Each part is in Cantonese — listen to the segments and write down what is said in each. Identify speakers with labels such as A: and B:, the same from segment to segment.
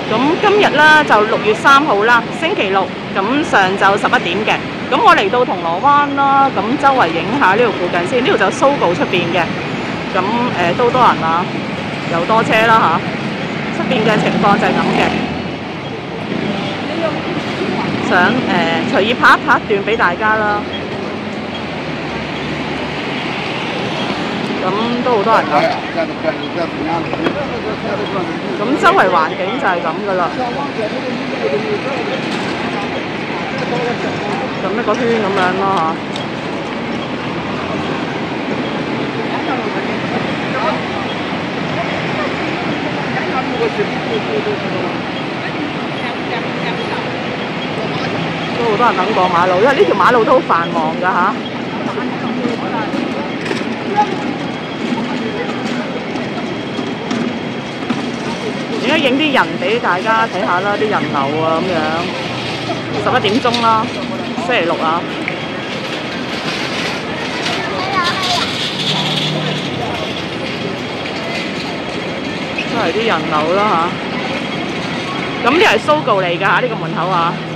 A: 咁今日咧就6月3號啦，星期六，咁上晝11點嘅。咁我嚟到銅鑼灣啦，咁周圍影下呢度附近先。呢度就Sogo出邊嘅，咁都多人啦，又多車啦嚇。出邊嘅情況就係咁嘅。想隨意拍一段俾大家啦。咁都好多人㗎。咁周圍環境就係咁㗎啦。咁一個圈咁樣咯嚇。都好多人等過馬路，因為呢條馬路都好繁忙㗎嚇。而家影啲人俾大家睇下啦，啲人流啊咁樣。11點鐘啦，星期六啊。都係啲人流啦嚇。咁呢係Sogo嚟㗎嚇，呢個門口啊。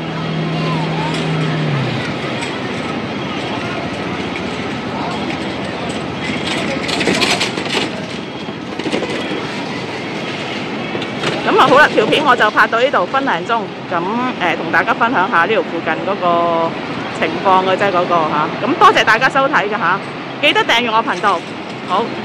A: 咁啊好啦，條片我就拍到呢度分零鐘，咁同大家分享下呢度附近嗰個情況嘅啫，嗰個嚇。咁多謝大家收睇㗎嚇，記得訂閱我頻道，好。